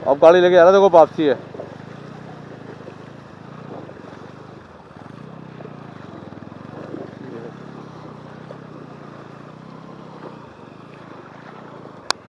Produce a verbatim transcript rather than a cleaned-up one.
अब गाड़ी लेके आ रहा है, देखो वापसी है।